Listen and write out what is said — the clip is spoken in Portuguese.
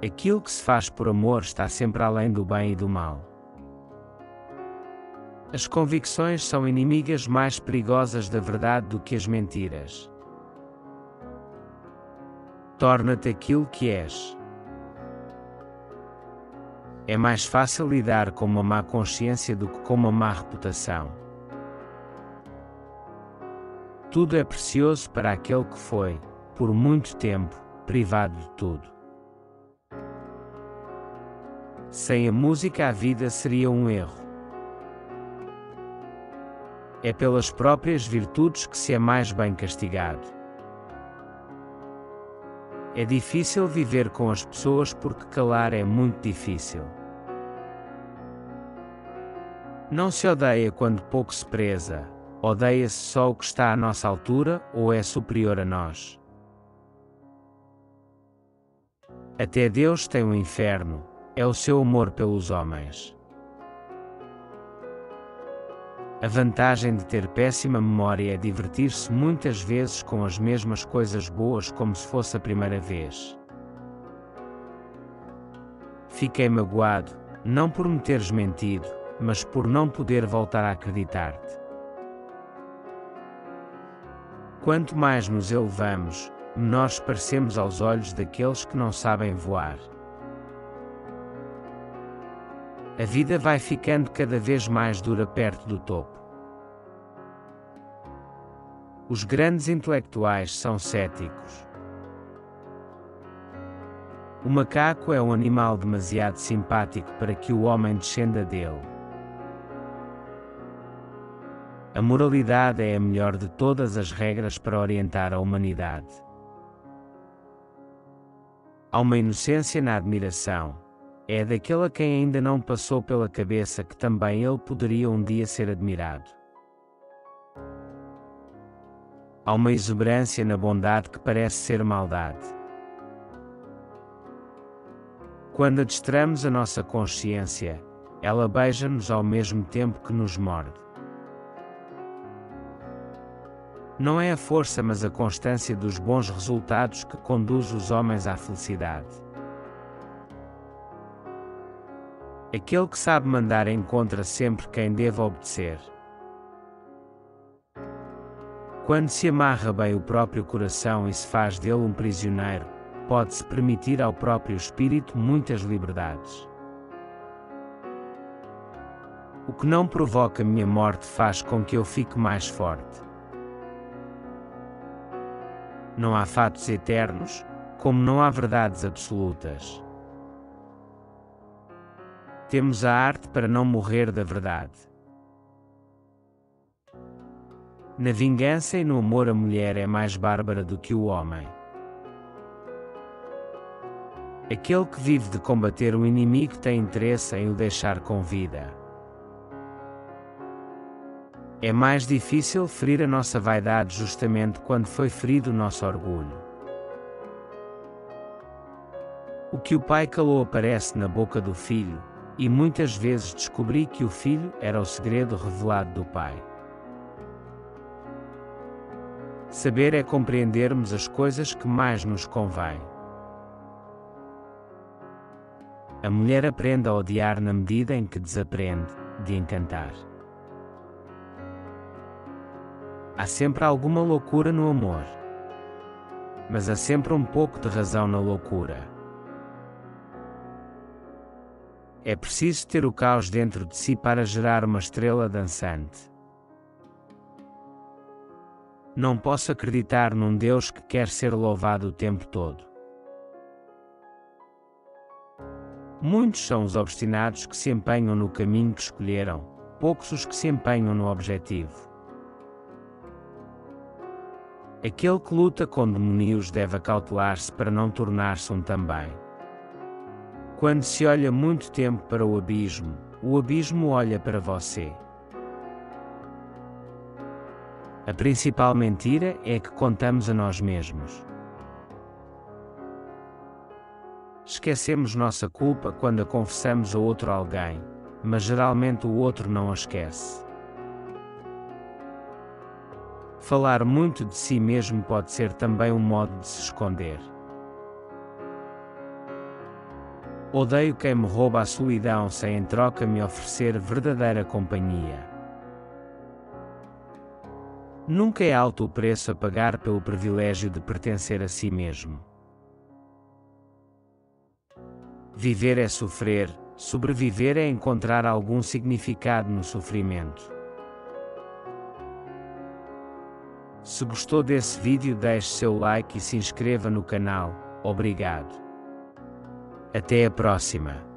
Aquilo que se faz por amor está sempre além do bem e do mal. As convicções são inimigas mais perigosas da verdade do que as mentiras. Torna-te aquilo que és. É mais fácil lidar com uma má consciência do que com uma má reputação. Tudo é precioso para aquele que foi, por muito tempo, privado de tudo. Sem a música, a vida seria um erro. É pelas próprias virtudes que se é mais bem castigado. É difícil viver com as pessoas porque calar é muito difícil. Não se odeia quando pouco se preza, odeia-se só o que está à nossa altura ou é superior a nós. Até Deus tem um inferno, é o seu amor pelos homens. A vantagem de ter péssima memória é divertir-se muitas vezes com as mesmas coisas boas como se fosse a primeira vez. Fiquei magoado, não por me teres mentido, mas por não poder voltar a acreditar-te. Quanto mais nos elevamos, menores parecemos aos olhos daqueles que não sabem voar. A vida vai ficando cada vez mais dura perto do topo. Os grandes intelectuais são céticos. O macaco é um animal demasiado simpático para que o homem descenda dele. A moralidade é a melhor de todas as regras para orientar a humanidade. Há uma inocência na admiração. É daquele a quem ainda não passou pela cabeça que também ele poderia um dia ser admirado. Há uma exuberância na bondade que parece ser maldade. Quando adestramos a nossa consciência, ela beija-nos ao mesmo tempo que nos morde. Não é a força mas a constância dos bons resultados que conduz os homens à felicidade. Aquele que sabe mandar encontra sempre quem deva obedecer. Quando se amarra bem o próprio coração e se faz dele um prisioneiro, pode-se permitir ao próprio espírito muitas liberdades. O que não provoca minha morte faz com que eu fique mais forte. Não há fatos eternos, como não há verdades absolutas. Temos a arte para não morrer da verdade. Na vingança e no amor a mulher é mais bárbara do que o homem. Aquele que vive de combater o inimigo tem interesse em o deixar com vida. É mais difícil ferir a nossa vaidade justamente quando foi ferido o nosso orgulho. O que o pai calou aparece na boca do filho, e muitas vezes descobri que o filho era o segredo revelado do pai. Saber é compreendermos as coisas que mais nos convém. A mulher aprende a odiar na medida em que desaprende de encantar. Há sempre alguma loucura no amor. Mas há sempre um pouco de razão na loucura. É preciso ter o caos dentro de si para gerar uma estrela dançante. Não posso acreditar num Deus que quer ser louvado o tempo todo. Muitos são os obstinados que se empenham no caminho que escolheram, poucos os que se empenham no objetivo. Aquele que luta com demónios deve acautelar-se para não tornar-se um também. Quando se olha muito tempo para o abismo olha para você. A principal mentira é que contamos a nós mesmos. Esquecemos nossa culpa quando a confessamos a outro alguém, mas geralmente o outro não a esquece. Falar muito de si mesmo pode ser também um modo de se esconder. Odeio quem me rouba a solidão sem em troca me oferecer verdadeira companhia. Nunca é alto o preço a pagar pelo privilégio de pertencer a si mesmo. Viver é sofrer, sobreviver é encontrar algum significado no sofrimento. Se gostou desse vídeo, deixe seu like e se inscreva no canal. Obrigado. Até a próxima.